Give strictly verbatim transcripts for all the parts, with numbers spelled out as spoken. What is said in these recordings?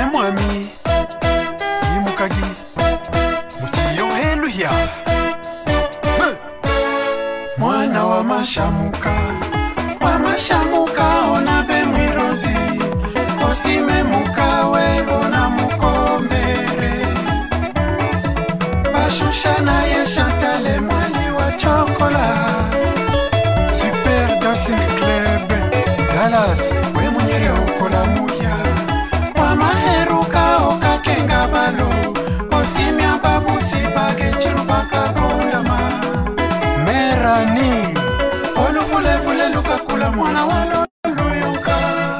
mwami imukagi mutiyo eluya mwana wa mashamuka wa mashamuka ona be mwirozi osime mukawe ona mukombere bashushana ye Chantal mwali wa chokola Super Dancing Club Dallas we munyere ukola muya wa maheruka okakenga balo osimya babusi bage chirubaka kondama Merani oluvule vule lukakula mwana walo luyuka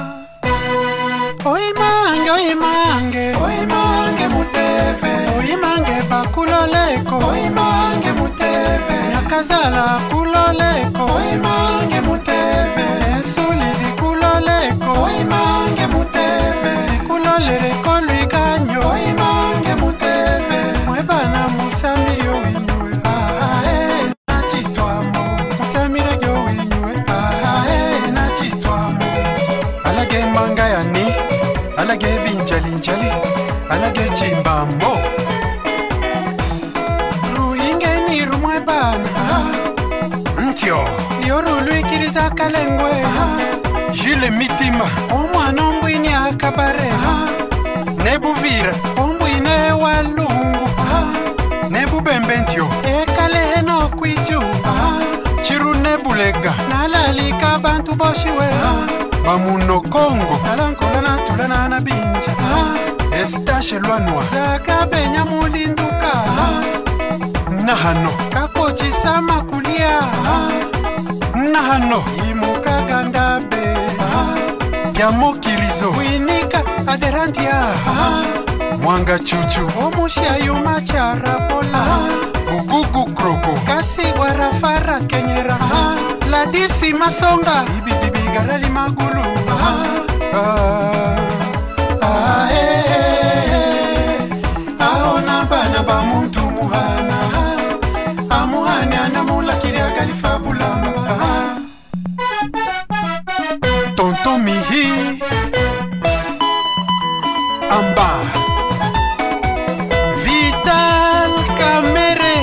oimange oimange oimange muteve oimange bakuloleko oimange muteve yakazala kuloleko oimange muteve ensuli zikuloleko oimange muteve zikulolereko lwiganyo oimange muteve mwebana musamirio winywe ae nachitwamo musamiro gyo winywe ae nachitwamo alage manga yani alage binjali njali alage chimbamo ruinge ni rumwe bana mtio lioru lwikiriza kalengwe Jile mitima omwana ombwini akabare nebuvira ombwine walungu nebubembentyo ekalehe nokwiju chiru nebulega nalalika bantu boshiwe bamuno Kongo nalankola natulana na binja estache lwanwa zakabenya mulinduka nahano kakochisa makulia nahano imukagandabe Yamokirizo winika aderantia mwanga chuchu omushia yuma charapola bugugu kroko kasi warafara kenyera ladisi masonga ibidibigarali magulu aona bana ba muntu muhana amuhani anamula kiria galifabulamba Tonton Mihi Amba Vital Kamere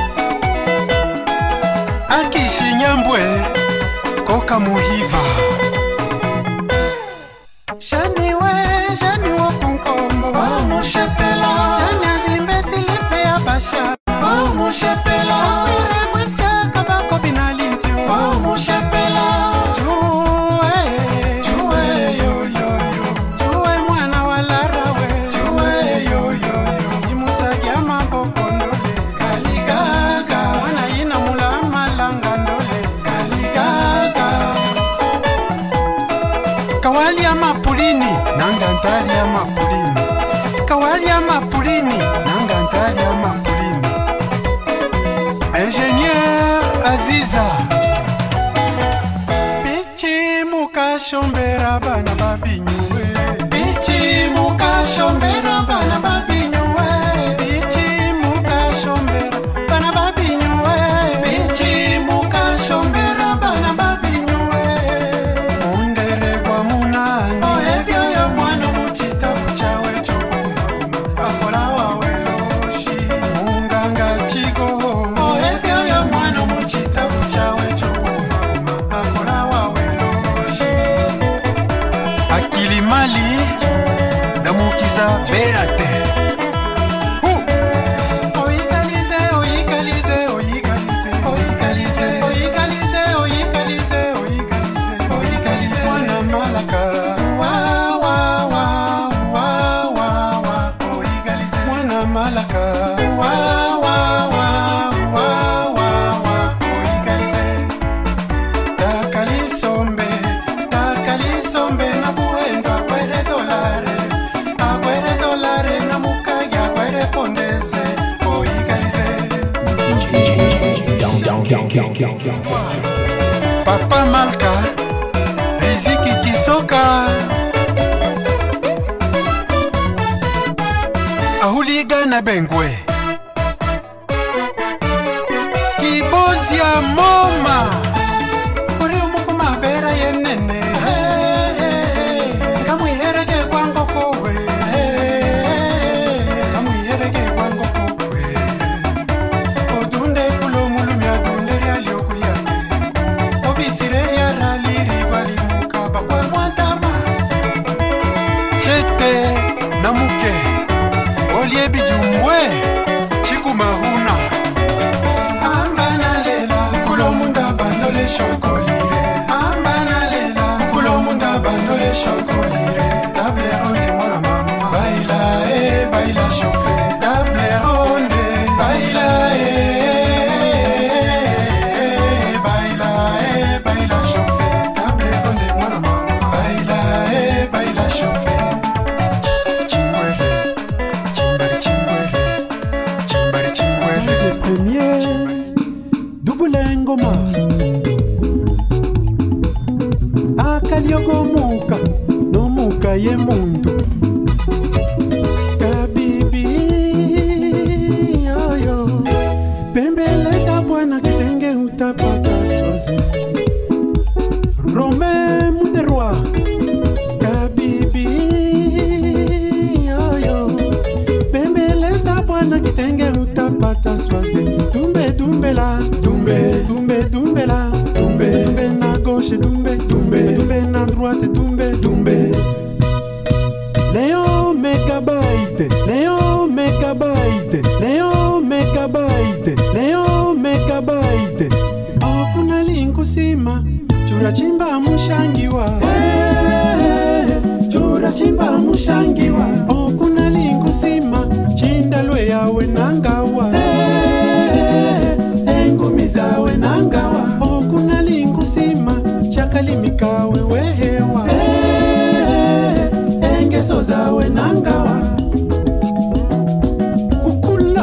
Akishi Nyambwe Koka Muhiva Jani we, jani wo kunkombo Oh mushepela Jani azimbe silipe ya basha Oh mushepela Mire mwecha kabako binalintio Oh mushepela Kawali ya mapulini nanga ntali ya mapulini Kawali ya mapulini nanga ntali ya mapulini Ingenieur Aziza Pichi muka shombera bana babinyuwe Pichi muka shombera bana babinyuwe Pichi muka shombera bana babinyuwe Pichi muka shombera bana babinyuwe Mali Damukiza Beate Oigalize, oigalize, oigalize Oigalize, oigalize, oigalize, oigalize Oigalize Mwana malaka Wa, wa, wa, wa, wa, wa Oigalize Mwana malaka Wa, wa, wa, wa, wa, wa Oigalize Takalisombe Takalisombe na buhendo Aguere dolare Aguere dolare na mukaya Aguere pondeze Oigalize Papa Malka Riziki Kisoka Ahuliga na Bengwe Kibozia Moma Kuri umukuma bera yenene Ngamwiherege kwango kowe ye muntu. Kabibi yoyo, bembeleza bwana kitenge utapata swazi. Romain Muderwa. Kabibi yoyo, bembeleza bwana kitenge utapata swazi. Dumbe dumbe la, Dumbe, dumbe dumbe la, Dumbe, dumbe na gauche, dumbe Dumbe, dumbe na droite, dumbe Dumbe. Léon Megabyte, Léon Megabyte, Léon Megabyte, Léon Megabyte. okuna linkusima chura chimba mushangiwa. Eh, chura chimba mushangiwa. okuna linkusima chindalwe yawe nangawa. Eh, engumi zawe nangawa. okuna linkusima chakalimikawe wehewa. Eh, engeso zawe nangawa. ukula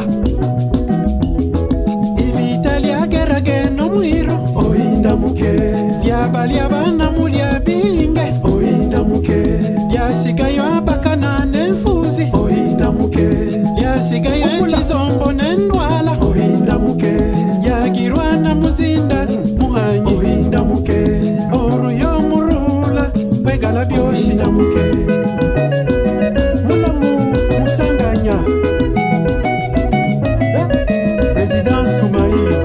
ivita lyagerage no mwiro. Oinda muke, lyaba lyabana mulya binge. oinda muke, lyasigayo abakana n'enfuzi. oinda muke, lyasigayo ekizombo n'endwala. oinda muke, yagirwa na muzinda muhanyi. oinda muke, oruyo murula wegala byoshi. oinda muke. Mulamu Musanganya. Eh, Président Soumaïla.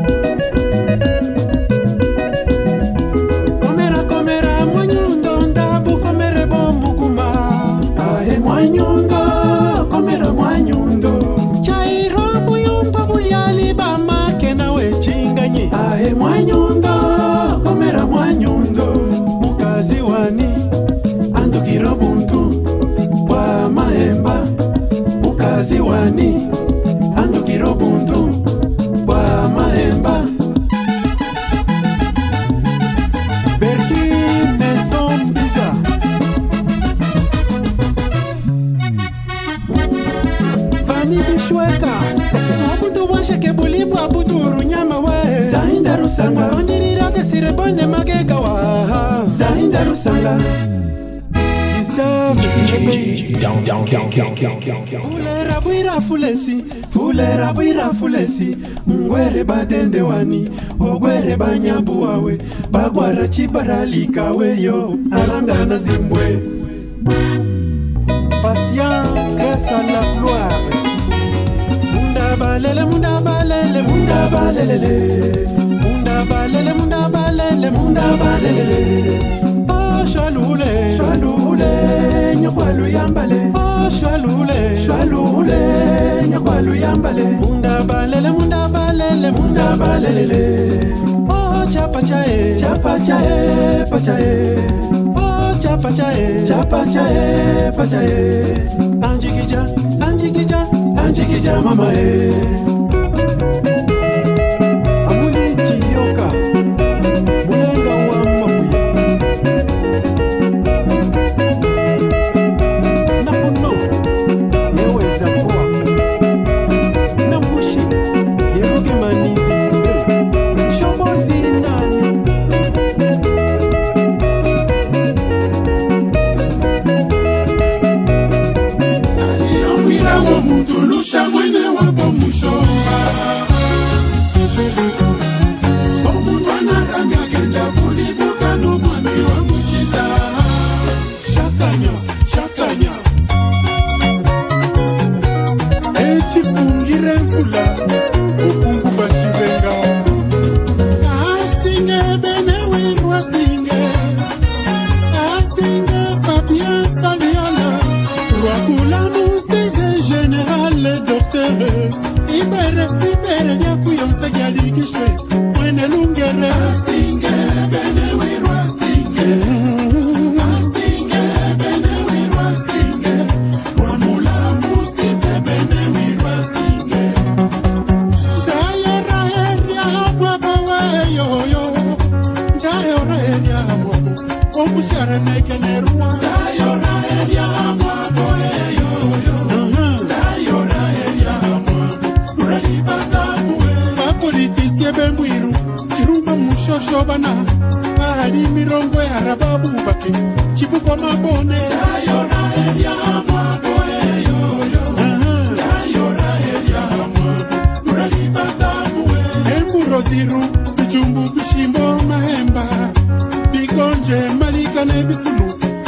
komera komera mwanyundo ndabu komere bo muguma. Ahe mwanyundo, komera mwanyundo. chairo buyumba bulyali bamake nawe chinganyi. Ahe mwanyundo, komera mwanyundo. mukazi wani Andukira buntu bwa mahemba. Mukazi wani andukira buntu bwa mahemba. Berki Maison Visa. vani bishweka. omuntu bwansheke bulibwa buduru nyama we. Zainda Rusanga, ondirira tesire bone magega wa. Zainda Rusanga. Gustave Chebe. fulera bwira fulesi fulera bwira fulesi. ngwere badende wani ogwere banyabu wawe. bagwara chibaralika weyo alangana zimbwe. Patient grâce à la gloire. munda balele munda balele munda balelele. munda balele munda balele munda balelele. oh shalule Shwalule nyokwalu yambale. oh shalule Shwalule nyokwalu yambale. munda balele munda balele munda balelele. oh chapa chae Chapa chae, pachae. oh chapa chae Chapa chae, pachae. anjigija anjigija Anjikija mama e. Amuli chiyoka. Mulenga wa mabuye. Nakuno. Yewe zapoa. Nambushi. Yeruge manizi. Eh. Shobozi nani. Aliyomwira wo mutulusa mwene wapo mushomba. Omuntu anaramya agenda kulibuka n'omwami wa mukiza. Shakanya, shakanya. Ekifungire enfula okungu bakibenga. Asinge benewe rwasinge. Asinge Fabien Fabiana. Rwakula musize général le docteur. Ibere ibere bya kuyonsa gyaligishwe. Mwene lungere. Asinge benewe rwasinge. Asinge benewe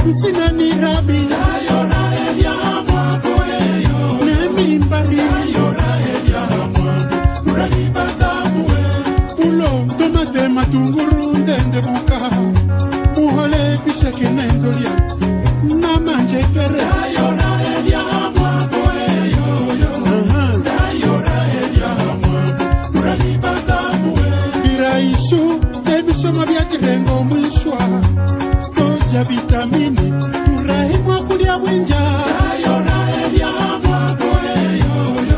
Msinani rabi Ayora elia mwako eyo Nemi mbari Ayora elia mwako Urali bazamwe Ulo tomate matunguru ndende buka Muhole bisheke nendolia Namanje kere Ayora elia mwako eyo Ayora elia mwako Urali bazamwe Biraishu Ebisho mabiakirengo mwishwa Soja vitamini Urahi mwakulia wenja Ayora elia mwako eyo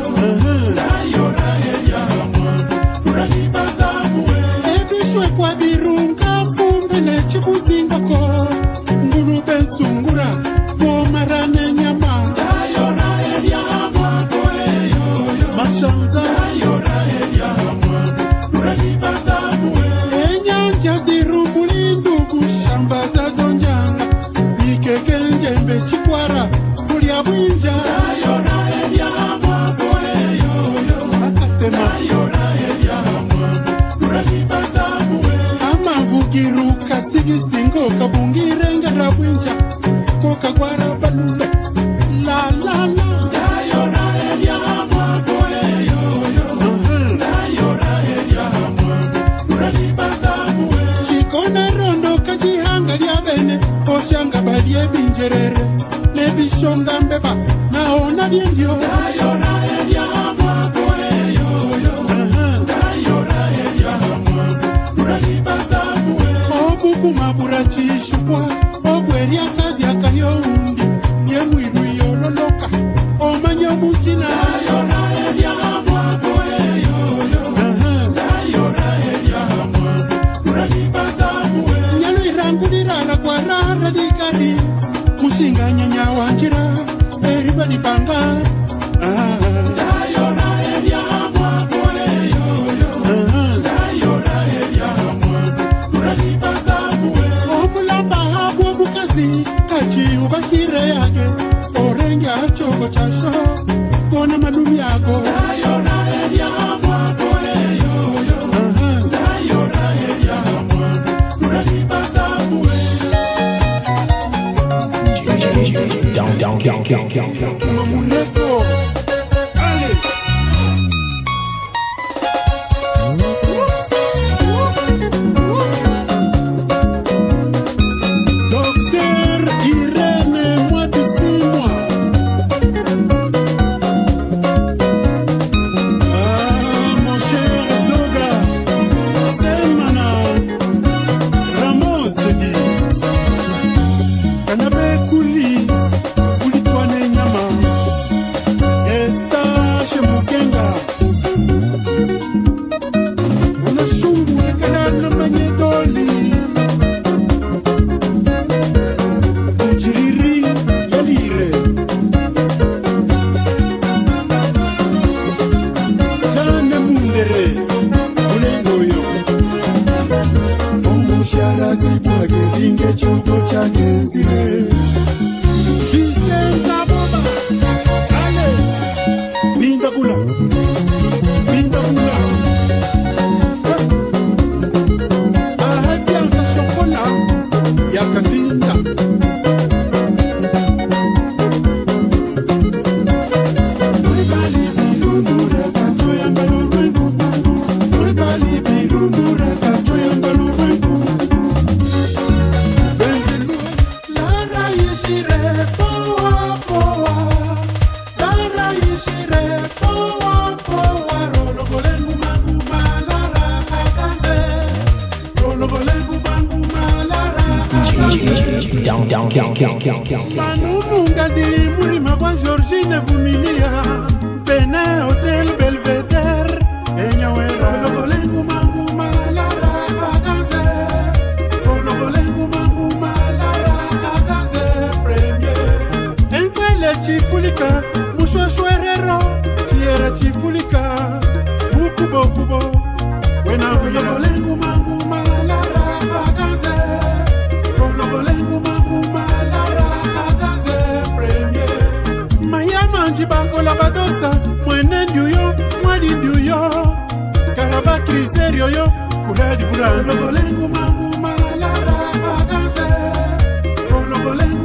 Ayora elia mwako Urali bazamwe Ebishwe kwa birunga Fumbe nechi kuzingako Ngulu bensungura Gomarane nyama Ayora elia mwako eyo Mashanza Ayora elia mwako Urali bazamwe Enyanja zirumuli ndugu Shamba za zonjanga Nikeke njembe chikwara Kulia bwinja Ayora elia mwako eyo Atatema Ayora elia mwako Urali bazamwe Amavugiruka sigisingo kabungire ngara bwinja Koka gwara balumbe La la la Ayora elia mwako eyo Ayora elia mwako Urali bazamwe Chikone rondo kajihanga liya bene Oshanga balie binjerere Nebishonga mbeba Naona diendio Ayora elia mwako eyo Ayora elia mwako Urali bazamwe Obuku mabura chishukwa Ogweria kazi akayo undi Yemwiru yololoka Omanya muchina Ayora elia mwako eyo Ayora elia mwako Urali bazamwe Nyalo irangulirana kwa rara digari Mushinga nyanya wanjira Eriba dipanga Ayora elia mwako eyo Ayora elia mwako Urali bazamwe Omulamba habwa mukazi Kachi ubakire yage Orenge achoko chasho Kona malumi yago Ayora elia mwako eyo Ayora elia mwako Urali bazamwe Down, down, down, down, down, down. Mamureko Allez Docteur Irene Mwabisi-moi Ah mon cher Doga Semana Ramos dit Kanabe kuli Kuli twane nyama Estache mukenga Unashungu rekarana manyedoli Ujiriri yalire Jane mundere Ulengoyo Omushara zibwage Linge chuto cha genzire Justin Taboba Ale Binda kula Binda kula Ahadi yanka shokola Yakazinda Mwebali birunura Kacho yanga lurwengu Mwebali birunura Kacho yanga lurwengu Benzilu Lara yishire Poa poa Lara yishire Poa poa Rolo golengu mangu malara Kakanze Rolo golengu mangu malara Kakanze Down, down, down, down, down, down. Manumu ngazi murima kwa Georgine Vumilia Bene Hotel Belvedere Enyawera Rolo golengu mangu malara Kakanze Rolo golengu mangu malara Kakanze Premier Enkwele chifulika Mushweshwerero Chiera chifulika Mukubo kubo Wena huyo golengu mangu malara Kakanze Rolo golengu mangu malara Kakanze Premier Mayama njibako la badosa Mwene ndiuyo Mwadi ndiuyo Karaba kriserio yo Kuradi buranza Rolo golengu mangu malara Kakanze Rolo golengu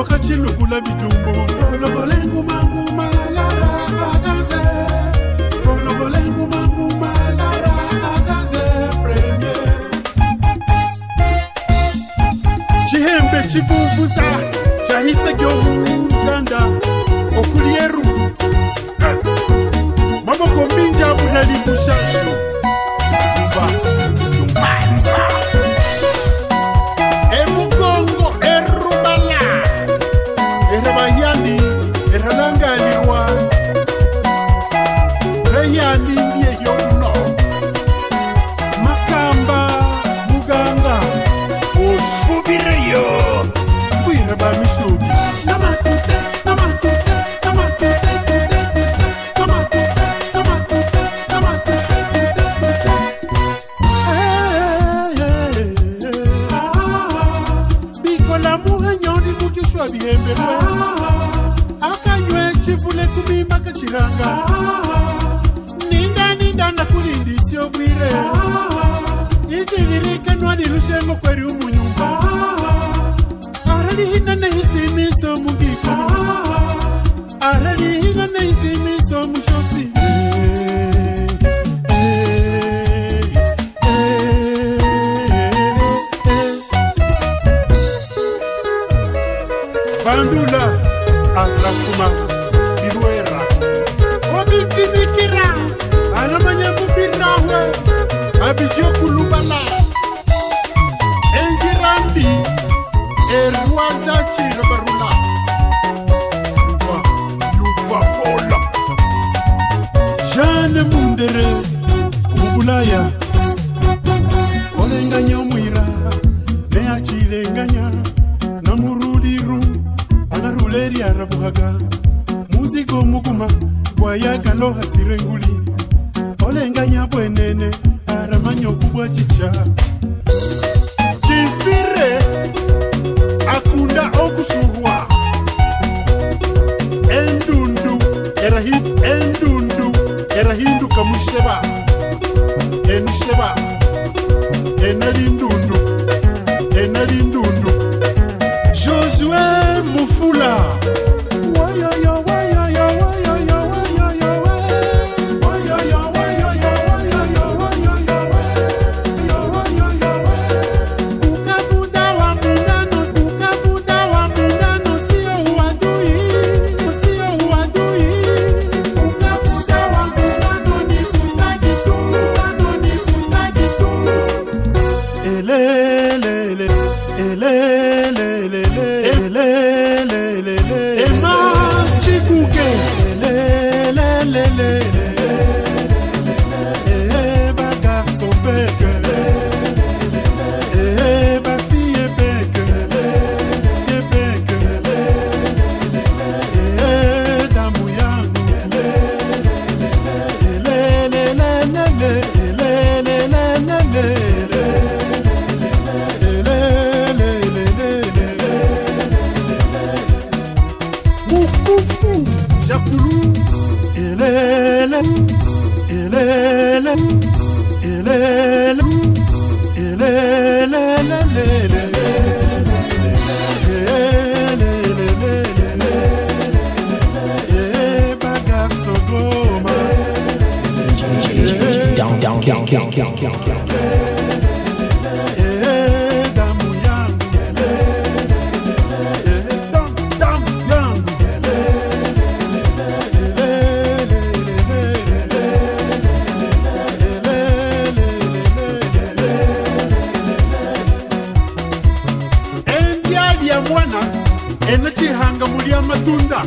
wakati lukula bitumbo logolengu mangu malara adanze logolengu mangu malara adanze premier chihembe chibubuza chahise gyomu Uganda okulieru mama kombinja bulali bushashu ba emugongo erubala erabayani eralangalirwa reyani ndiye yono makamba muganga osubireyo kwiraba mishugi namatute namatute namatute namatute namatute namatute bikola muhanyoni mukishwa bihembelwe akanywe chivule kumimba kachiranga ninda ninda nakulindisyo bwire ikivirika lushengo kweri umunyumba arali hina nehisi miso mugiko arali hina nehisi miso mushosi bandula akakuma iruera obitimikira anamanya mubirawe abijio kulubana enjirambi erwaza chirabarula yuva yuva fola jane mundere ubulaya olenganya mwira ne achilenganya namuruliru anaruleri arabuhaga muzigo muguma gwayagalo hasirenguli olenganya bwenene aramanyo kubwa chicha chifire akunda okusurwa endundu erahid endundu erahindu kamusheba ensheba enalindundu enalindundu Josué Mufula wayoyo wayoyo wayoyo wayoyo wayoyo wayoyo wayoyo wayoyo ukabuda wa mungano ukabuda wa mungano sio uadui sio uadui ukabuda wa mungano ni kutaki tu mungano ni kutaki tu elelele elelele elelele ema chikuke elelele eba garçon beke eba fille beke beke damu yangu elelele mukufu jakulu elele elele elele elele Down, down, down, down, down, down, down. Mwana enachi hanga mulia matunda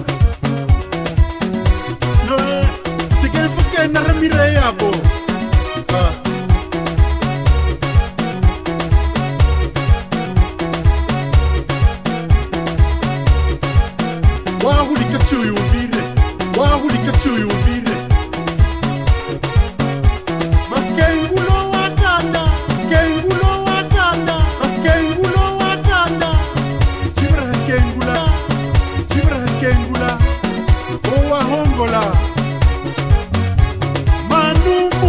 no sigefuke na ramire yabo ah wahulika chuyu ubire wahulika chuyu ubire makengulo wakanda kengulo wakanda makengulo wakanda kengula kibra kengula owa hongola manumu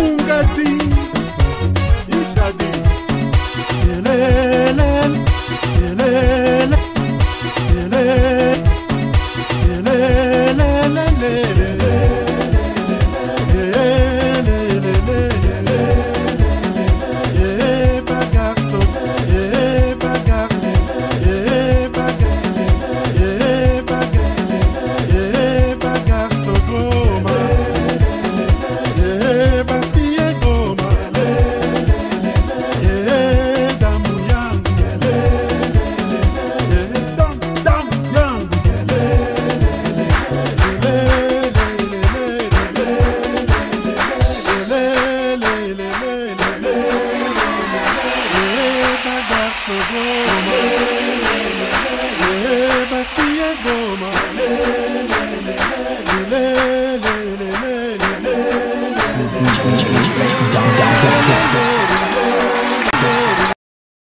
Goma.